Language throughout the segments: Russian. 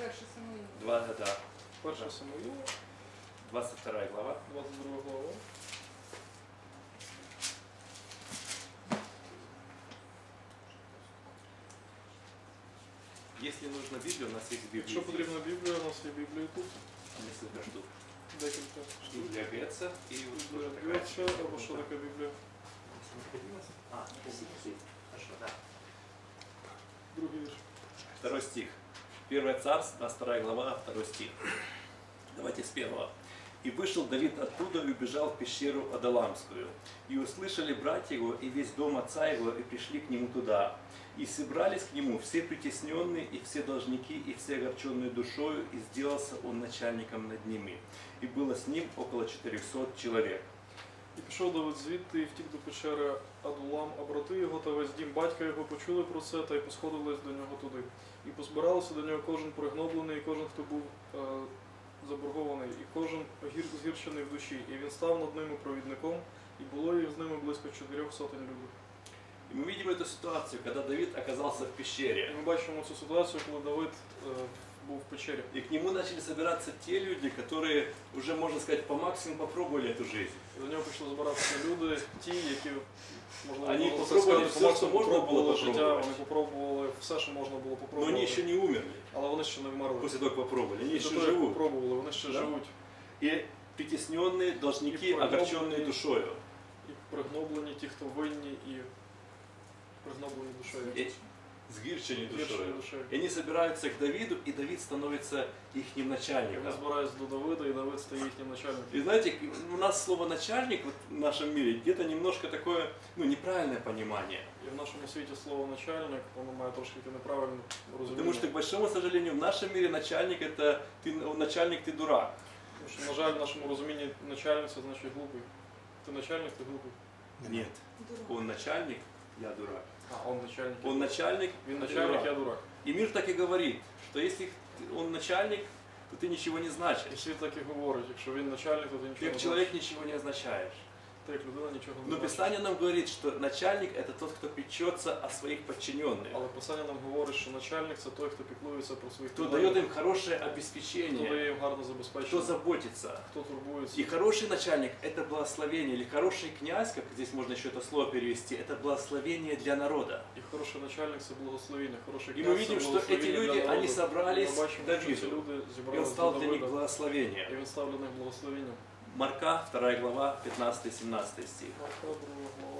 Перше Самуїла. Да. Перше Самуїла, 22 глава. 22 глава. Если нужна Библия, у нас есть Библия. Якщо потрібна Біблія, у нас є Біблія тут. Несколько штук. Декілька штук. Біблія Гетца и вот Біблія тоже такая. Гетца, або що таке Біблія? Хорошо, да. Другий вірш. Второй стих. 1 Царств, 22 глава, 2 стих. Давайте с 1. «И вышел Давид оттуда и убежал в пещеру Адаламскую. И услышали братья его и весь дом отца его, и пришли к нему туда. И собрались к нему все притесненные, и все должники, и все огорченные душою, и сделался он начальником над ними. И было с ним около 400 человек». І пішов Давид звідти і втік до печери Адулам, а брати його та весь дім батька його почули про це та й посходились до нього туди. І позбиралися до нього кожен пригноблений, і кожен, хто був заборгований, і кожен згірчений в душі. І він став над ними провідником, і було їх з ними близько 400 людей. И мы видим эту ситуацию, когда Давид оказался в пещере. І ми бачимо цю ситуацію, коли Давид був в печері. И к нему начали собираться те люди, которые уже, можно сказать, по максимуму попробовали эту жизнь. До нього почали збиратися люди, ті, які, можливо, Вони можна попробували сказати, все, що можна було попробували життя, попробувати. вони попробували все, що можна було Но попробувати. они еще не умерли Але вони ще не вмерли. после того, как попробовали. Они Після еще того, як живут. попробували, вони ще Да? живуть. И притесненные должники, И прогнобленные. огорченные душою. І пригноблені, ті, хто винні, і пригноблені душею. И сгирченные Гіршою душою. душею. И они собираются к Давиду, и Давид становится их І начальником. вони збираються до Давида, і Давид стає їхнім начальником. И знаете, у нас слово «начальник» вот в нашем мире где-то немножко такое, неправильное понимание. І в нашому світі слово начальник, воно має трошки неправильне розуміння. Потому что, к большому сожалению, в нашем мире начальник это начальник, ты дурак. Тому що, на жаль, в нашому розумінні начальник це значить глупий. Ти начальник, ти глупий. Нет, он начальник, я дурак. А, он начальник. Он начальник, Він ты начальник, дурак. я дурак. И мир так и говорит, что если он начальник, то ты ничего не І значишь. світ так і говорить, якщо він начальник, то ти Ты нічого как не человек ничего не означаешь. Ти як людина нічого не Но значиш. Писание нам говорит, что начальник это тот, кто печется о своих подчиненных, Але Писання нам говорить, що начальник це той, хто піклується про своїх кто підлеглих, дает им хорошее хто обеспечение, дає їм гарне кто забезпечення, заботится. хто турбується. И хороший начальник – это благословение, или хороший князь, как здесь можно еще это слово перевести, это благословение для народа. І хороший начальник це благословення, хороший И мы князь видим, це что благословення эти для люди, народу. они собрались Ми бачимо, к що ці Давиду, люди и он зібралися до стал для них Давида, благословением. і він став для них благословенням. Марка, 2 глава, 15-17 стих. Марка, 2 глава,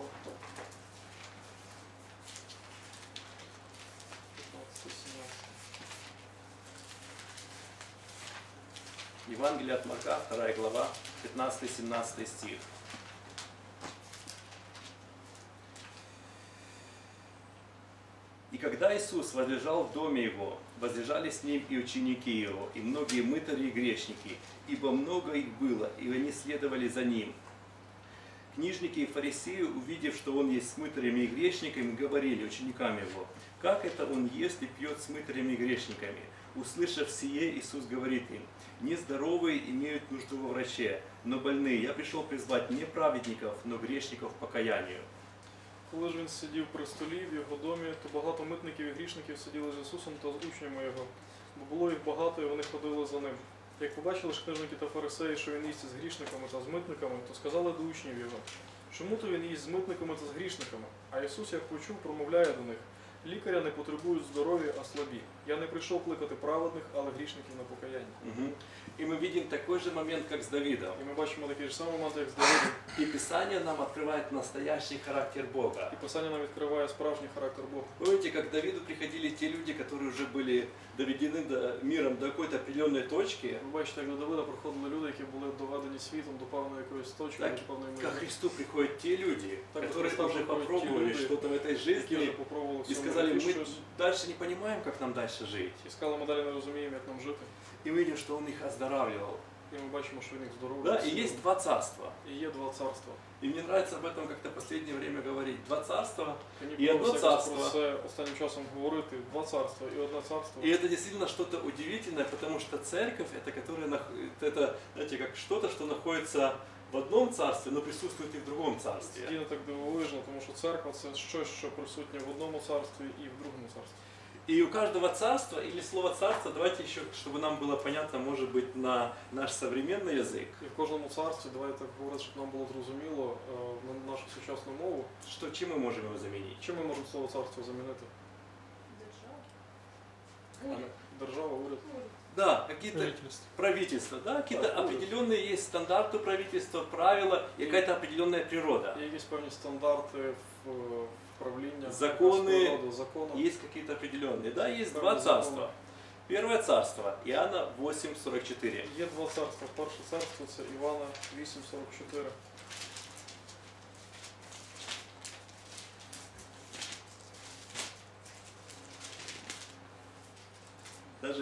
15-17. Евангелие от Марка, 2 глава, 15-17 стих. И когда Иисус возлежал в доме Его, возлежали с Ним и ученики Его, и многие мытари и грешники, ибо много их было, и они следовали за Ним. Книжники и фарисеи, увидев, что Он есть с мытарями и грешниками, говорили ученикам Его, как это Он ест и пьет с мытарями и грешниками? Услышав сие, Иисус говорит им, нездоровые имеют нужду во враче, но больные. Я пришел призвать не праведников, но грешников к покаянию. Коли ж він сидів при столі в його домі, то багато митників і грішників сиділи з Ісусом та з учнями його, бо було їх багато, і вони ходили за ним. Як побачили ж книжники та фарисеї, що він їсть з грішниками та з митниками, то сказали до учнів його, чому то він їсть з митниками та з грішниками? А Ісус, як почув, промовляє до них, лікаря не потребують здоров'я, а слабі. Я не прийшов кликати праведних, але грішників на покаяння. И мы видим такой же момент, как с Давидом. І ми бачимо такий ж самий момент, як з Давидом. И Писание нам открывает настоящий характер Бога. І Писання нам відкриває справжній характер Бога. Помните, как к Давиду приходили те люди, которые уже были доведены миром до какой-то определенной точки, Ви бачите, як до Давида приходили люди, які були доведені світом до певної якоїсь точки, так, до певної ко міри. Христу приходят те люди, Так, которые Христа уже приходят те попробовали люди, что-то в этой Які вже жизни попробували в и цьому сказали, житті мы щось. дальше не понимаем, как нам дальше жить. І сказали, ми далі не розуміємо, як нам жити. И мы видим, что Он их оздоравливал. І ми бачимо, що він їх здоровий. Да, и есть два царства. І є два царства. И мне нравится об этом как-то в последнее время говорить. Два царства. Мені І одне подобається якось царство. про це останнім часом говорити. Два царства і одне царство. И это действительно что-то удивительное, потому что церковь это, которая, это знаете, как что-то, что находится в одном царстве, но присутствует и в другом царстве. Дійсно так дивовижно, тому що церква це щось, що присутнє в одному царстві і в другому царстві. И у каждого царства, или слово царство, давайте еще, чтобы нам было понятно, может быть, на наш современный язык, І в кожному царстві, давайте так говорити, щоб нам було зрозуміло на нашу сучасну мову, что, чем мы можем его заменить? чим ми можемо слово царство замінити? Держава, уряд. Да, какие-то Правительство. правительства, да, какие-то Так, определенные есть стандарты правительства, правила и какая-то определенная природа. Є якісь певні стандарти в правління, Закони. роду, закони. Есть какие-то определенные, да, есть Правильно, два законы. царства. Первое царство, Иоанна 8:44. Є два царства. Перше царство це Івана 8:44. Даже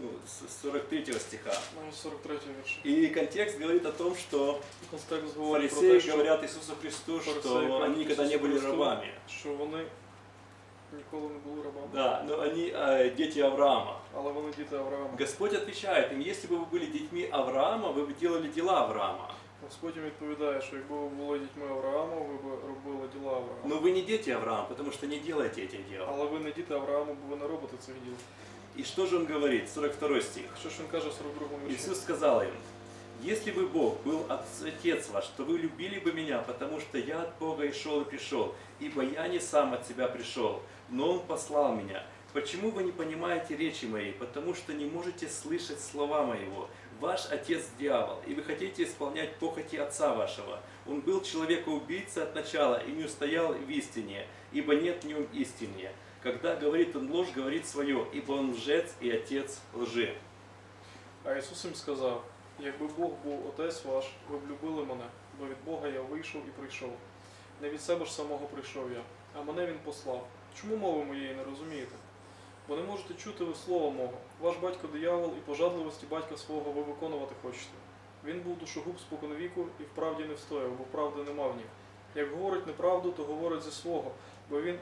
с 43 стиха. Навіть 43 вірш. И контекст говорит о том, что Контекст говорить про фарисеи те, говорят Иисусу Христу, фарисеи что говорят они никогда не Иисусу были Христу, рабами. що вони ніколи не були рабами, Да, но они дети Авраама. але вони діти Авраама. Господь отвечает им, если бы вы были детьми Авраама, вы бы делали дела Авраама. Господь їм відповідає, що якби ви були дітьми Авраама, ви б робили діла Авраама. Но вы не дети Авраама, потому что не делаете этих дел. Але ви не діти Авраама, бо ви не робите цих діл. И что же он говорит? 42 стих. Що ж він каже в 42-му вірші? Иисус сказал им, если бы Бог был Отец ваш, то вы любили бы меня, потому что я от Бога и шел и пришел, ибо я не сам от себя пришел, но Он послал меня. Почему вы не понимаете речи моей? Потому что не можете слышать слова моего. Ваш отец дьявол, и вы хотите исполнять похоти отца вашего. Он был человека-убийца от начала и не устоял в истине, ибо нет в нем истины. Когда говорит он ложь, говорит свое, ибо он лжец и отец лжи. А Ісус їм сказав, якби Бог був Отець ваш, ви б любили мене, бо від Бога я вийшов і прийшов. Не від себе ж самого прийшов я, а мене Він послав. Чому мови моєї не розумієте? Бо не можете чути ви слова мого. Ваш батько диявол і пожадливості батька свого ви виконувати хочете. Він був душогуб споконвіку і в правді не встояв, бо правди нема в нім. Як говорить неправду, то говорить зі свого, бо він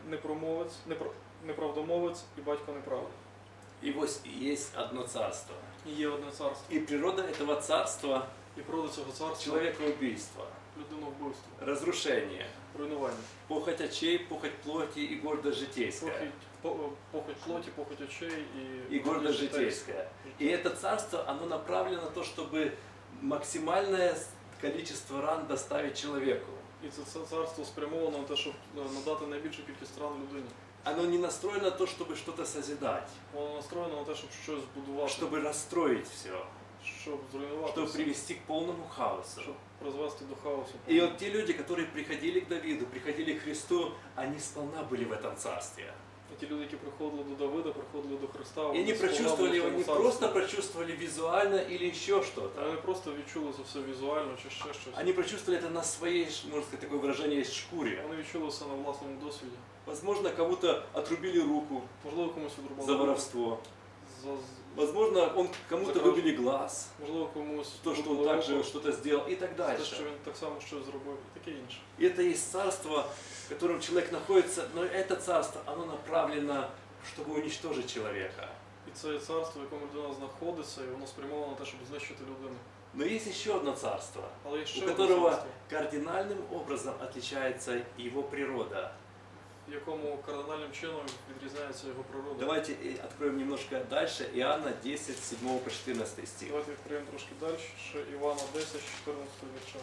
неправдомовець і батько неправди. И вот есть одно царство. І є одне царство. И природа этого царства І природа цього царства – человекоубийство, людиновбивство, разрушение, руйнування. похоть очей, похоть плоти и гордость житейская. Похоть плоті, похоть очей И гордость житейская. И это царство, оно направлено на то, чтобы максимальное количество ран доставить человеку. І це царство спрямовано на те, щоб надати найбільшу кількість ран людині. Оно не настроено на то, чтобы что-то созидать, Воно настроєно на те, щоб щось збудувати, чтобы расстроить все, щоб зруйнувати, чтобы все, привести к полному хаосу. щоб призвести до хаосу. И вот те люди, которые приходили к Давиду, приходили к Христу, они сполна были в этом царстве. І ті люди, які приходили до Давида, приходили до Христа, И вони они сповна прочувствовали були в его, цьому не царстві. просто прочувствовали визуально или еще что-то. Вони просто відчули це все візуально чи ще щось. Они прочувствовали это на своей, можно сказать, такое выражение, шкуре. Вони відчули це на власному досвіді. Возможно, кому-то отрубили руку Можливо, комусь відрубали за руку, воровство. за- Возможно, кому-то За кражу. выбили глаз, можливо, комусь то, что он відрубали также руку, что-то сделал и так за те, що дальше. він так само щось зробив, і таке інше. И это есть царство, в котором человек находится, но это царство, оно направлено, чтобы уничтожить человека. І це є царство, в якому людина знаходиться, і воно спрямовано на те, щоб знищити людину. Но есть еще одно царство, Але є у ще одне которого царство, кардинальным образом отличается его природа. в якому кардинальним чином відрізняється його природа. Давайте откроем немножко дальше, Иоанна 10, 7 по 14 стих. Давайте відкриємо трошки далі, ще Івана 10, 14 вірша.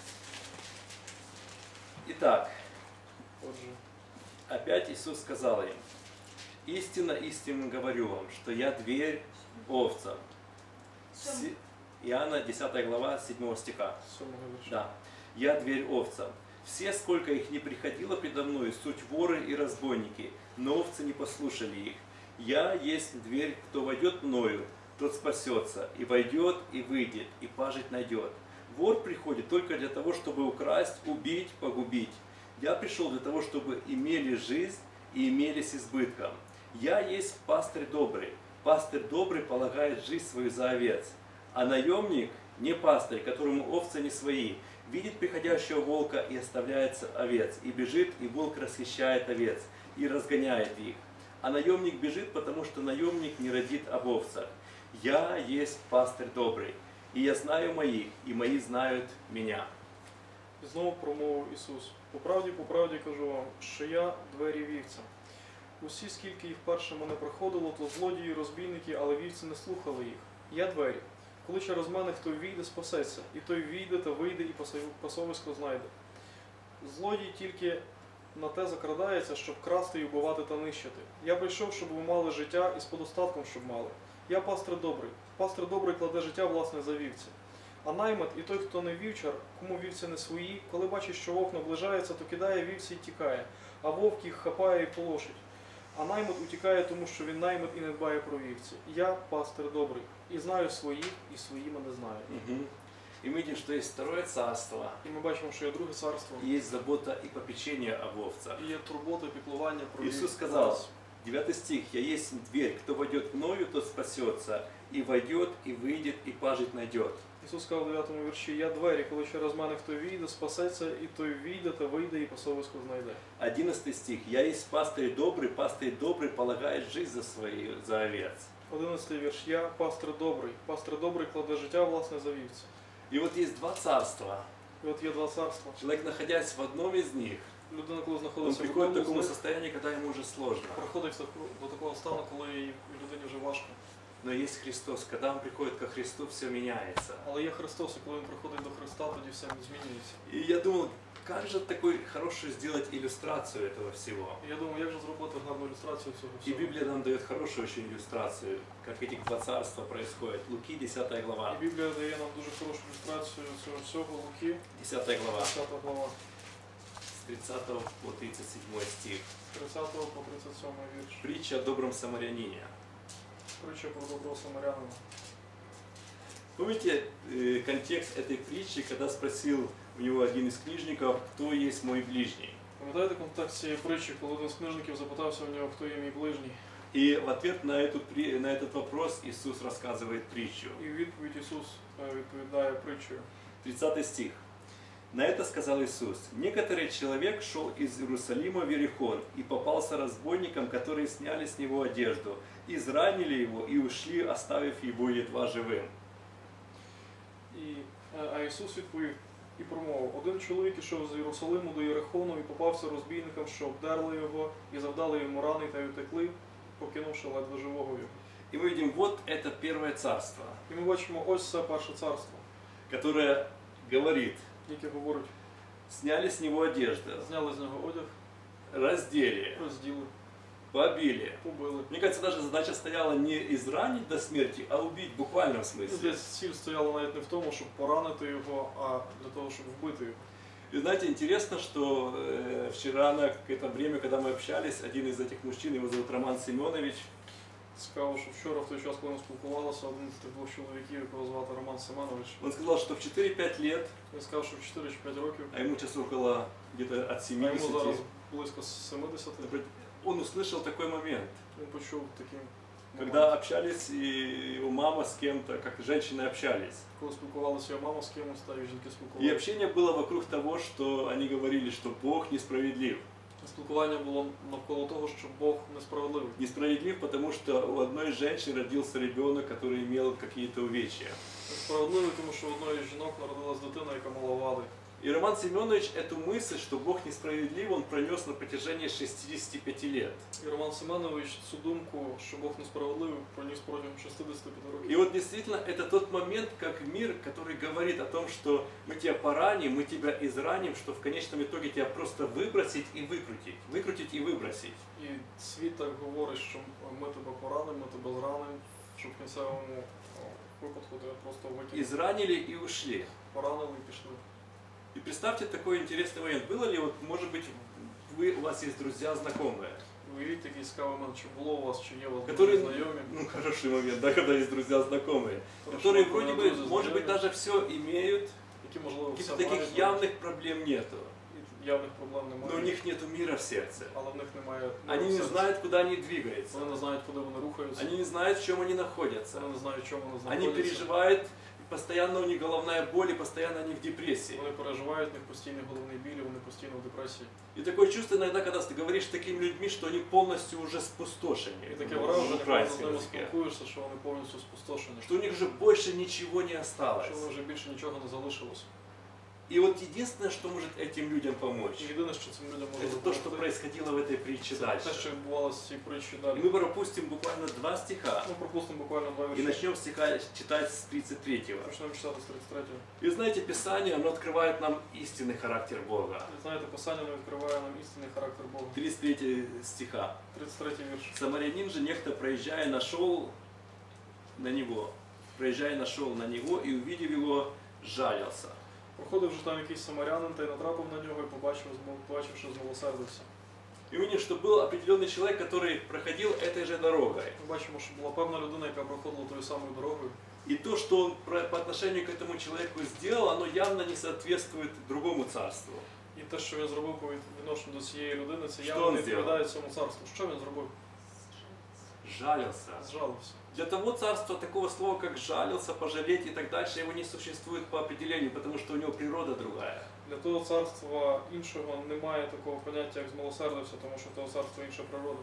Итак, Отже, опять Иисус сказал им, «Истинно, истинно говорю вам, что я дверь овцам». Иоанна 10 глава 7 стиха. 7 вірша. Да. «Я дверь овцам. Все, сколько их не приходило предо мною, суть воры и разбойники, но овцы не послушали их. Я есть дверь, кто войдет мною, тот спасется, и войдет, и выйдет, и пажить найдет. Вор приходит только для того, чтобы украсть, убить, погубить. Я пришел для того, чтобы имели жизнь и имели с избытком. Я есть пастырь добрый. Пастырь добрый полагает жизнь свою за овец. А наемник не пастырь, которому овцы не свои, видит приходящего волка и оставляется овец, и бежит, и волк расхищает овец, и разгоняет их. А наемник бежит, потому что наемник не родит об овцах. Я есть пастырь добрый, и я знаю моих, и мои знают меня». І знову промовив Ісус. По правді кажу вам, що я двері вівцям. Усі, скільки їх першими не приходило, то злодії, розбійники, але вівці не слухали їх. Я двері. Коли через мене хто війде, спасеться, і той війде та вийде, і пасовисько знайде. Злодій тільки на те закрадається, щоб красти і вбивати та нищити. Я прийшов, щоб ви мали життя і з подостатком, щоб мали. Я пастир добрий. Пастир добрий кладе життя, власне, за вівці. А наймит і той, хто не вівчар, кому вівці не свої, коли бачить, що вовк наближається, то кидає вівці і тікає, а вовк їх хапає і полошить. А наймит утікає, тому що він наймит і не дбає про вівці. Я пастир добрий, і знаю своїх, і свої мене знають. Угу. И мы видим, что есть второе царство, І ми бачимо, що є друге царство, и есть забота и попечение об овцах. і є турбота, піклування про Иисус вівць. сказал, 9 стих, «Я есть дверь, кто войдет мною, тот спасется, и войдет, и выйдет, и пажить найдет». Ісус сказав у 9 вірші, я двері, коли через мене хто війде, спасеться, і той війде та вийде, і пасовисько знайде. 11 стих, «Я есть пастырь добрый полагает жизнь за овец». 11 вірш, я пастир добрий кладе життя, власне, за вівці. И вот есть два царства. І от є два царства. Человек, находясь в одном из них, Людина, коли он знаходиться в приходит к одному з такому них, состоянию, когда ему уже сложно. приходить до такого стану, коли людині вже важко. Но есть Христос. Когда он приходит ко Христу, все меняется. Але є Христос, і коли він приходить до Христа, тоді все змінюється. И я думал, как же такой хорошую сделать иллюстрацию этого всего. І я думаю, як же зробити гарну ілюстрацію цього И всього. Библия нам дает хорошую очень иллюстрацию, как эти два царства происходят. Луки, 10 глава. І Біблія дає нам дуже хорошу ілюстрацію цього всього. Луки, 10 глава, 10 глава, с 30 по 37 стих. з 30 по 37 вірш. Притча о добром самарянине. Притча про доброго самарянина. Помните контекст этой притчи, когда спросил у него один из книжников, кто есть мой ближний? Пам'ятаєте контекст цієї притчі, коли один з книжників запитався в нього, хто є мій ближній? И в ответ на этот вопрос Иисус рассказывает притчу. І в відповідь Ісус відповідає притчею. 30 стих. На это сказал Иисус: «Некоторый человек шел из Иерусалима в Иерихон и попался разбойникам, которые сняли с него одежду, изранили его и ушли, оставив его едва живым». А Ісус відповів і промовив: один чоловік ішов з Єрусалиму до Єрихону і попався розбійникам, що обдерли його і завдали йому рани та й утекли, покинувши ледве живого його. И мы видим, вот это первое царство, І ми бачимо, ось це перше царство, которое говорит: яке говорить, сняли с него одежду, зняли з нього одяг, раздели, розділи, побили. побили. Мне кажется, даже задача стояла не изранить до смерти, а убить в буквальном смысле. Десь ціль стояла навіть не в тому, щоб поранити його, а для того, щоб вбити його. И знаете, интересно, что вчера на это время, когда мы общались, один из этих мужчин, его зовут Роман Семенович, Цікаво, що вчора, в той час, коли ми спілкувалися, один з тих двох чоловіків, якого звати Роман Семенович, он сказал, что в 4-5 лет, він сказав, що в 4 чи 5 років, а ему сейчас около где-то от а йому 70, зараз близько 70, он услышал такой момент, він почув таким когда общались и его мама с кем-то, как женщины общались. коли спілкувалася його мама з кимось, та й жінки И спілкувалися. общение было вокруг того, что они говорили, что Бог несправедлив. Спілкування було навколо того, що Бог несправедливий. Несправедлив, потому что у одной из женщин родился ребенок, который имел какие-то увечья. Несправедливий, тому що в одної з жінок народилась дитина, яка мала вади. И Роман Семенович эту мысль, что Бог несправедлив, он пронес на протяжении 65 лет. І Роман Семенович цю думку, що Бог несправедливий, проніс протягом 65 років. И вот действительно это тот момент, как мир, который говорит о том, что мы тебя пораним, мы тебя израним, что в конечном итоге тебя просто выбросить и выкрутить. Выкрутить и выбросить. І світ так говорить, що ми тебе поранимо, ми тебе зранимо, щоб в кінцевому випадку тебе просто викинули. Изранили и ушли. Поранили і пішли. И представьте такой интересный момент. Было ли, вот, может быть, у вас есть друзья, знакомые, Уявіть такий цікавий момент, чи було у вас, чи є у вас которые, знайомі. ну, хороший момент, да, когда есть друзья, знакомые, которые вроде бы, может быть, даже все имеют, які, можливо, все каких-то таких мають, явных проблем нету, і явних проблем но немає, у них нету мира в сердце. але в них немає Они не серця. знают, куда они двигаются. Вони не знають, куди вони рухаються, Они не знают, в чем они находятся. вони не знають, чому вони Они знаходяться. переживают, постоянно у них головная боль, и постоянно они в депрессии. Вони переживають, в них постійний головний біль, вони постійно в депресії. И такое чувство иногда, когда ты говоришь с такими людьми, что они полностью уже спустошены. І таке в враження, коли з украинском ними языке. спілкуєшся, що вони повністю спустошені, Что у них уже больше ничего не осталось. що вони вже більше нічого не залишилося. И вот единственное, что может этим людям помочь, І єдине, що цим людям може это то, что допомогти, происходило в этой притче це дальше. те, що відбувалося в цій притчі И далі. мы пропустим буквально 2 стиха Ми пропустимо буквально 2 и вірші. начнем стиха читать с 33-го. Почнемо читати з 33-го. И знаете, Писание, оно открывает нам истинный характер Бога. І знаєте, Писання не відкриває нам істинний характер Бога. 33 стиха. 33-й вірш. Самарянин же некто, проезжая, нашел на него и, увидев его, жалился. Проходив же там якийсь самарянин та й натрапив на нього і побачивши, змилосердився. И видим, что был определенный человек, который проходил этой же дорогой. Ми бачимо, що була певна людина, яка проходила тою самою дорогою. И то, что он по отношению к этому человеку сделал, оно явно не соответствует другому царству. І те, що він зробив по відношенню до цієї людини, це Що явно він не зробив? відповідає цьому царству. Що він зробив? Жалился. Зжалився. Для того царства такого слова, как жалился, пожалеть и так дальше, его не существует по определению, потому что у него природа другая. Для того царства іншого немає такого поняття, як змилосердився, тому що в того царства інша природа.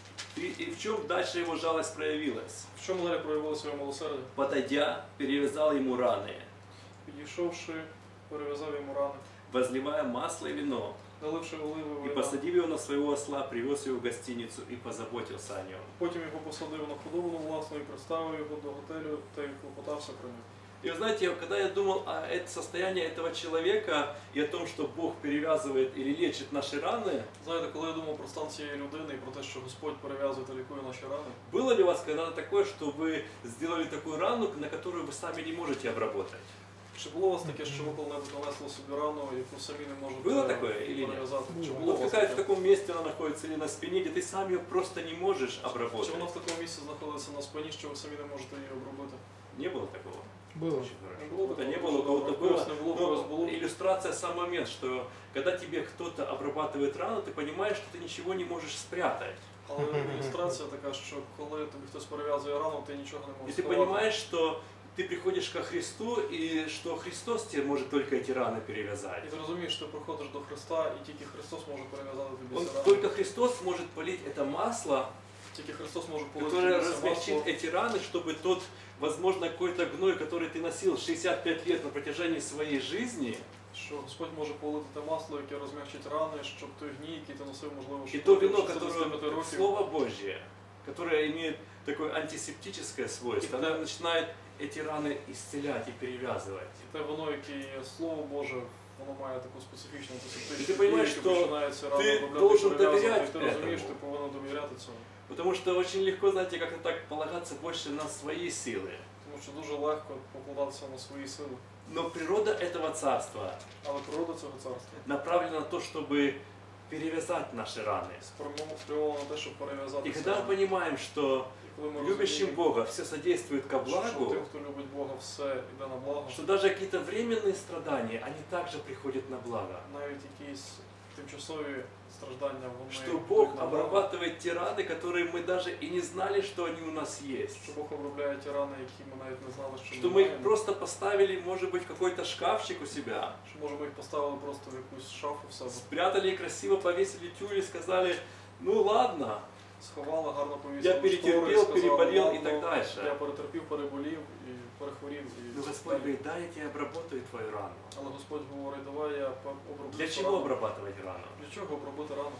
И в чем дальше его жалость проявилась? В чому далі проявилося його милосердя? Подойдя, перевязал ему раны, Підійшовши, перев'язав йому рани, возливая масло и вино, наливши оливи и вина. посадив его на своего осла, привез его в гостиницу и позаботился о нем. Потім його посадив на худобу власну і приставив його до готелю та й клопотався про нього. И вы знаете, когда я думал о состоянии этого человека и о том, что Бог перевязывает или лечит наши раны, Знаєте, коли я думав про стан цієї людини і про те, що Господь перев'язує та лікує наші рани, было ли у вас когда-то такое, что вы сделали такую рану, на которую вы сами не можете обработать? чи було у вас таке, що ви коли-небудь нанесли собі рану, яку самі не можете Було таке, или ні? перев'язати? Чи було у Вот вас какая в таке? таком месте она находится или на спине, где ты сам ее просто не можешь Чи обработать? вона в такому місці знаходиться на спині, що ви самі не можете її обробити? Не было такого? Было. Очень хорошо. Не было Это такого, не что было, у кого-то добро. было. Не было, Но у вас было. иллюстрация сам момент, что когда тебе кто-то обрабатывает рану, ты понимаешь, что ты ничего не можешь спрятать. Але ілюстрація така, що коли тобі хтось перев'язує рану, ти нічого не И можеш ты сховати. понимаешь, что ты приходишь ко Христу, и что Христос тебе может только эти раны перевязать. І ти розумієш, ти приходиш до Христа, і тільки Христос може перев'язати тобі Он, ці рани. только Христос может полить это масло, Тільки Христос може полити которое тобі це размягчит масло, эти раны, чтобы тот, возможно, какой-то гной, который ты носил 65 лет на протяжении своей жизни, що Господь може полити те масло, яке розмягчить рани, щоб той гній, який ти носив, можливо, и щоб то вино, 65 которое років, Слово Божье, которое имеет такое антисептическое свойство, оно начинает эти раны исцелять и перевязывать. і те вино, яке є Слово Боже, воно має таку специфічну антисептичну І ти дію, розумієш, яке що починає ці рани ти обробляти, должен перев'язувати, і ти довіряти розумієш, этому. ти повинен довіряти цьому. Потому что очень легко, знаете, как-то так полагаться больше на свои силы. Тому що дуже легко покладатися на свої сили. Но природа этого царства Але природа цього царства направлена на то, чтобы перевязать наши раны. спрямована на те, щоб перев'язати И ці когда мы рани. понимаем, что І коли ми любящим розуміємо, Бога все содействует ко що благу, тим, хто любить Бога, все йде на благо, что даже какие-то временные страдания, они также приходят на благо. навіть якісь тимчасові страждання, вони Что йдуть Бог на благо. обрабатывает те раны, которые мы даже и не знали, что они у нас есть. Що Бог обробляє ті рани, які ми навіть не знали, що Что ми мы их маємо. просто поставили, может быть, в какой-то шкафчик у себя, Що, може, ми їх поставили просто в якусь шафу в себе. спрятали и красиво повесили тюль и сказали, ну ладно, Сховали, гарно повісили я перетерпел, штори, сказали, переболел и «Ладно, так дальше. Я перетерпів, переболів і перехворів. І Но Господь далі. говорит, да, я тебе обработаю твою рану. Але Господь говорить, давай я оброблю Для цю чего рану. обрабатывать рану? Для чого обробити рану?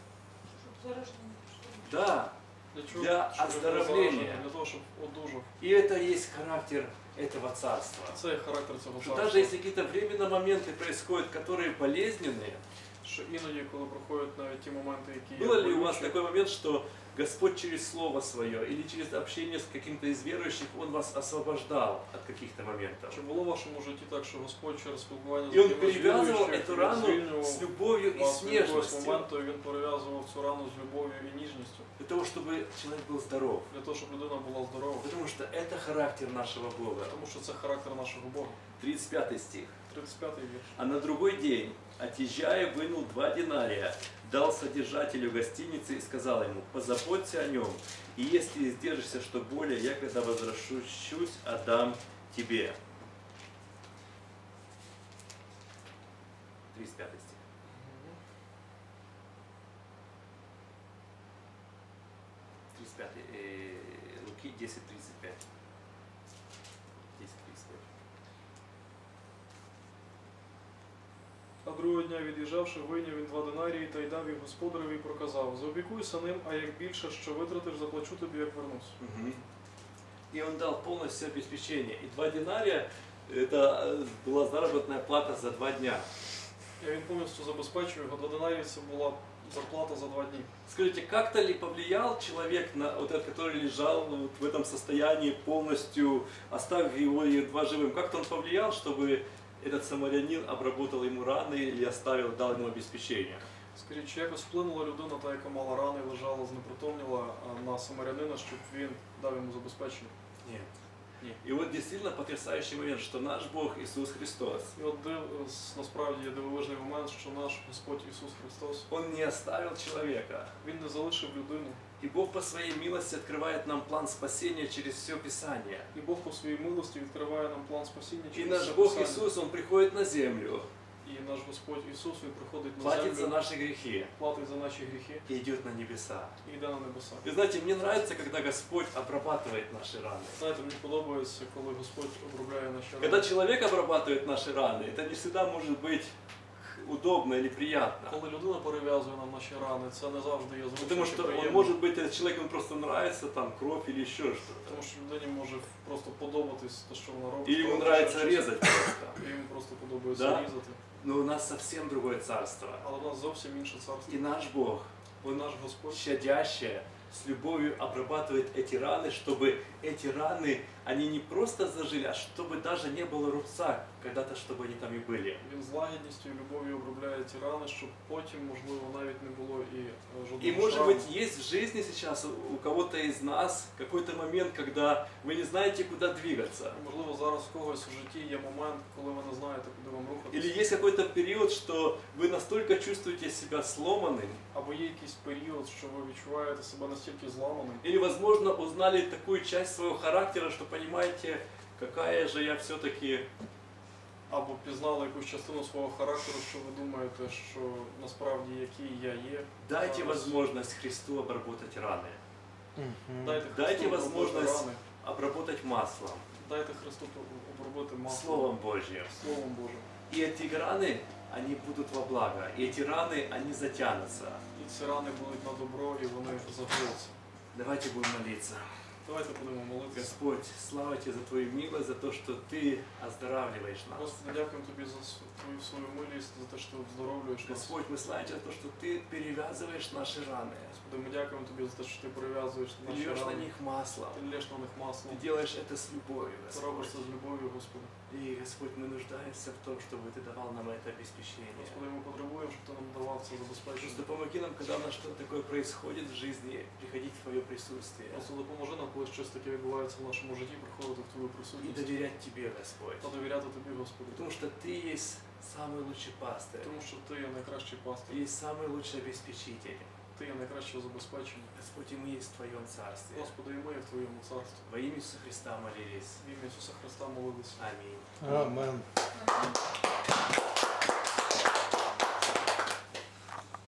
Да, Для чого? Для Щоб оздоровлення. заражити, для того, щоб одужав. и это есть характер этого царства. Це є характер цього Что царства. даже если какие-то временные моменты происходят, которые болезненные, Що іноді, коли проходять навіть ті моменти, які было ли у вас болючі, такой момент, что Господь через Слово Свое или через общение с каким-то из верующих, Он вас освобождал от каких-то моментов? Чи було в вашому житті так, що Господь через спілкування з И Он якимось перевязывал віруючим, эту він рану звільнював с любовью и вас с від якогось нежностью, моменту, і він перев'язував цю рану з любов'ю і ніжністю, для того, чтобы человек был здоров. для того, щоб людина була здорова. Потому что это характер нашего Бога. Тому що це характер нашого Бога. 35 стих. 35-й вірш. А на другой день, отъезжая, вынул 2 динария, дал содержателю гостиницы и сказал ему, позаботься о нем, и если издержишься, что более, я, когда возвращусь, отдам тебе. 35 стих. Луки 10:35. 10:35. другого дня від'їжджавши, вийняв він 2 динарії та й дав їх господареві і проказав: заопікуйся ним, а як більше, що витратиш, заплачу тобі, як вернусь. Мгм. И он дал полностью обеспечение. И 2 динария – это была заработная плата за 2 дня. І він повністю забезпечив його. 2 динарії це була зарплата за 2 дні. Скажите, как-то ли повлиял человек, вот этот, который лежал вот в этом состоянии, полностью оставив его едва живым, как-то он повлиял, чтобы этот самарянин обработал ему раны или оставил, дал ему обеспечение? Скажіть, чи якось вплинула людина, та, яка мала рани, лежала, знепритомніла, на самарянина, щоб він дав йому забезпечення? Нет. Нет. И вот действительно потрясающий момент, что наш Бог Иисус Христос, І от насправді є дивовижний момент, що наш Господь Ісус Христос, Он не оставил человека. Він не залишив людину. И Бог по своей милости открывает нам план спасения через все Писание. І Бог по своїй милості відкриває нам план спасіння И через наш все Бог Писання. Иисус, Он приходит на землю, І наш Господь Ісус, Він приходить на платит за землю, наши грехи платить за наші гріхи и идет на небеса. і йде на небеса. И знаете, мне нравится, когда Господь обрабатывает наши раны. Знаєте, мені подобається, коли Господь обробляє наші Когда рани. человек обрабатывает наши раны, это не всегда может быть удобно или приятно. Коли людина перев'язує нам наші рани, це не завжди є зручно Потому чи что он приємно. может быть, этот человек, ему просто нравится там кровь или еще что-то. Тому що людині може просто подобатись те, що вона робить. Или ему Робить нравится щось, резать просто. і йому просто подобається Да? різати. Но у нас совсем другое царство. Але в нас зовсім інше царство. И наш Бог, І наш Господь щадяще, с любовью обрабатывает эти раны, чтобы эти раны, они не просто зажили, а чтобы даже не было рубца когда-то, чтобы они там и были. Він з лагідністю і любов'ю обробляє ті рани, щоб потім, можливо, навіть не було і И жодного может шраму. быть есть в жизни сейчас у кого-то из нас какой-то момент, когда вы не знаете, куда двигаться. Можливо, зараз в когось у житті є момент, коли ви не знаєте, куди вам рухатися. Или есть какой-то период, что вы настолько чувствуете себя сломанным, Або є якийсь період, що ви відчуваєте себе настільки зламаним. или, возможно, узнали такую часть своего характера, что понимаете, какая же я все-таки. Або пізнали якусь частину свого характеру, що ви думаєте, що насправді який я є. Дайте зараз. возможность Христу обработать раны, Дайте Дайте Христу возможность обробити рани. обработать маслом, Дайте Христу обробити маслом, Словом Божьим. Словом Божим. И эти раны, они будут во благо, и эти раны, они затянутся. І ці рани будуть на добро, і вони загоються. Давайте будем молиться. Давайте будемо молитися. Господь, слава Тебе за Твою милость, за то, что Ты оздоравливаешь нас. Господи, дякуємо Тобі за Твою свою милість, за те, що Ти оздоровлюєш нас. Господь, мы славим Тебя за то, что Ты перевязываешь наши раны. Господи, ми дякуємо Тобі за те, що Ти перев'язуєш Ты наші льешь на рани. них маслом. Ти лєш на них маслом. Ты делаешь это с любовью, Ти робиш це Господь. з любов'ю, Господи. И, Господь, мы нуждаемся в том, чтобы Ты давал нам это обеспечение. Господи, ми потребуємо, щоб Ти нам давав це забезпечення. Просто помоги нам, когда у нас что-то такое происходит в жизни, приходить в Твое присутствие. Просто допоможи нам, коли щось таке відбувається в нашому житті, приходити в Твою И присутність. доверять Тебе, Господь. Та довіряти Тобі, Господи. Потому что Ты есть самый лучший пастырь. Тому що Ти є найкращий Ты пастир. есть самый лучший обеспечитель. Ти є найкраще забезпечення. Господь, и мы есть в Твоем Царстве. Господи, і ми є в Твоєму царстві. Во имя Иисуса Христа молились. В ім'я Ісуса Христа молилися. Аминь. Амен.